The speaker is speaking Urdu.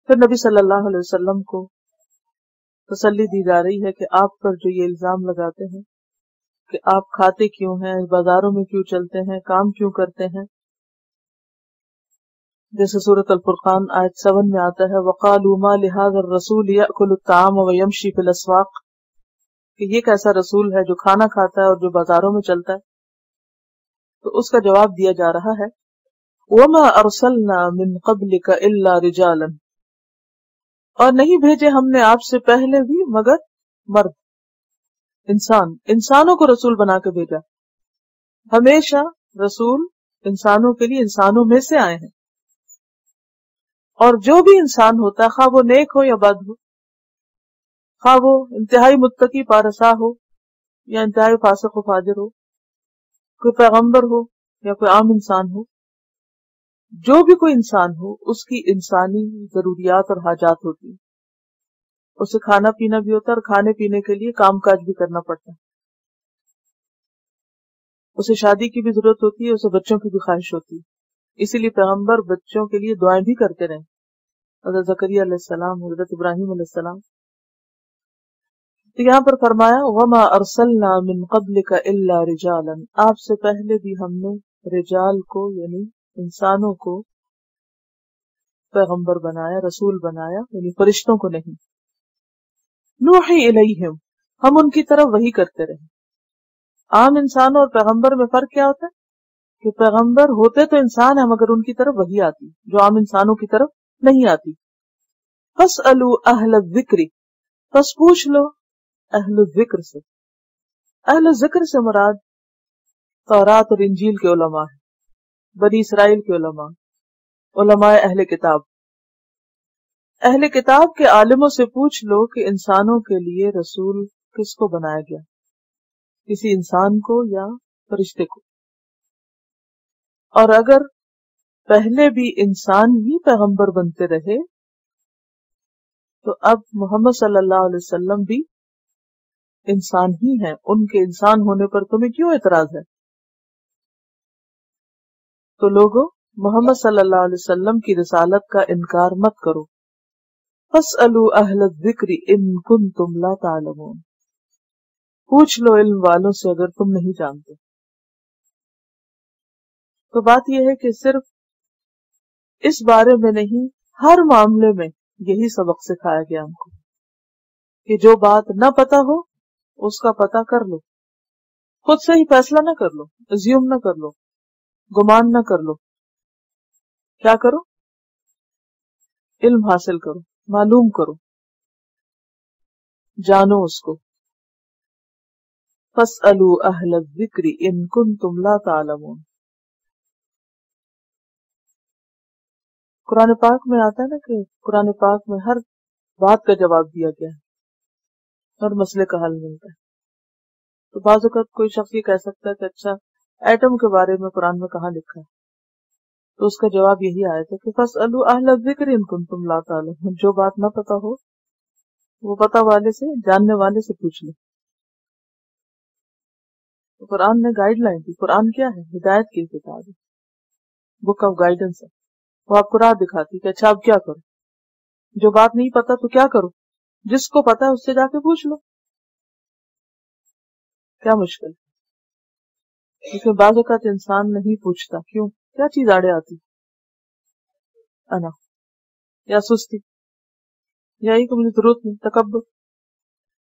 پھر نبی صلی اللہ علیہ وسلم کو تسلی دی جا رہی ہے کہ آپ پر جو یہ الزام لگاتے ہیں کہ آپ کھاتے کیوں ہیں، بازاروں میں کیوں چلتے ہیں، کام کیوں کرتے ہیں، جیسے سورۃ الفرقان آیت 7 میں آتا ہے وَقَالُوا مَا لِهَذَا الرَّسُولِ يَأْكُلُ الطَّعَامَ وَيَمْشِي فِي الْأَسْوَاقِ، کہ یہ کیسا رسول ہے جو کھانا کھاتا ہے اور جو بازاروں میں چلتا ہے. تو اس کا جواب دیا جا رہا ہے وَمَا أَرْسَلْنَا مِن قَبْلِكَ إِلَّا رِجَالًا، اور نہیں بھیجے ہم نے آپ سے پہلے بھی مگر مرد، انسانوں کو رسول بنا کے بھیجا. ہمیشہ رسول انسانوں کے لیے انسانوں میں سے آئے ہیں، اور جو بھی انسان ہوتا ہے خواہ وہ نیک ہو یا بد ہو، خواہ وہ انتہائی متقی پارسا ہو یا انتہائی فاسق و فاجر ہو، کوئی پیغمبر ہو یا کوئی عام انسان ہو، جو بھی کوئی انسان ہو اس کی انسانی ضروریات اور حاجات ہوتی ہیں. اسے کھانا پینا بھی ہوتا ہے اور کھانے پینے کے لیے کام کاج بھی کرنا پڑتا ہے. اسے شادی کی بھی ضرورت ہوتی ہے، اسے بچوں کی بھی خواہش ہوتی ہے. اسی لیے پیغمبر بچوں کے لیے دعائیں بھی کرتے رہے، حضرت زکریا علیہ السلام، حضرت ابراہیم علیہ السلام. تو یہاں پر فرمایا وَمَا أَرْسَلْنَا مِن قَبْلِكَ إِلَّا رِجَالًا، آپ سے پہلے بھی ہم نے رجال کو یعنی انسانوں کو پیغمبر بنایا، رسول بنایا، یعنی فرشتوں کو نہیں. نوحی الیہم، ہم ان کی طرف وحی کرتے رہے. عام انسانوں اور پیغمبر میں فرق کیا ہوتا ہے کہ پیغمبر ہوتے تو انسان ہیں مگر ان کی طرف وحی آتی جو عام انسانوں کی طرف نہیں آتی. فَاسْأَلُوا أَهْلَ الذِّكْرِ، پس پوچھ لو اہل الذکر سے. اہل ذکر سے مراد تورات اور انجیل کے علماء ہیں، بنی اسرائیل کے علماء، علماء اہل کتاب. اہل کتاب کے عالموں سے پوچھ لو کہ انسانوں کے لیے رسول کس کو بنایا گیا، کسی انسان کو یا فرشتے کو. اور اگر پہلے بھی انسان ہی پیغمبر بنتے رہے تو اب محمد صلی اللہ علیہ وسلم بھی انسان ہی ہیں، ان کے انسان ہونے پر تمہیں کیوں اعتراض ہے؟ تو لوگوں محمد صلی اللہ علیہ وسلم کی رسالت کا انکار مت کرو. فَاسْأَلُوا أَهْلَ الذِّكْرِ إِن كُنتُمْ لَا تَعْلَمُونَ، پوچھ لو علم والوں سے اگر تم نہیں جانتے. تو بات یہ ہے کہ صرف اس بارے میں نہیں، ہر معاملے میں یہی سبق سکھایا گیا ہم کو کہ جو بات نہ پتا ہو اس کا پتہ کر لو، خود سے ہی فیصلہ نہ کر لو، ازیوم نہ کر لو، گمان نہ کر لو. کیا کرو؟ علم حاصل کرو، معلوم کرو، جانو اس کو. فَاسْأَلُوا أَهْلَ الذِّكْرِ إِن كُنتُمْ لَا تَعْلَمُونَ. قرآن پاک میں آتا ہے نا کہ قرآن پاک میں ہر بات کا جواب دیا گیا ہے، ہر مسئلے کا حل ملتا ہے. تو بعض اوقات کوئی شخص یہ کہہ سکتا ہے کہ اچھا ایٹم کے بارے میں قرآن میں کہاں لکھا ہے؟ تو اس کا جواب یہی آیا تھا کہ فَاسْأَلُوا أَهْلَ الذِّكْرِ إِن كُنتُمْ لَا تَعْلَمُونَ، جو بات نہ پتا ہو وہ پتا والے سے، جاننے والے سے پوچھ لیں. تو قرآن نے گائیڈ لائن دی. قرآن کیا ہے؟ ہدایت کی کتاب ہے، بک آف گائیڈنس ہے. وہ آپ کو راہ دکھاتی کہ اچھا اب کیا کرو، جو بات نہیں پتا تو کیا کرو، جس کو پتا ہے اس سے جا کے پوچھ لو. کیا مشکل؟ کیونکہ بعض اوقات انسان نہیں پوچھتا. کیوں؟ کیا چیز آڑے آتی؟ انا یا سستی یا یہ کہ مجھے ضرورت نہیں، تکبر.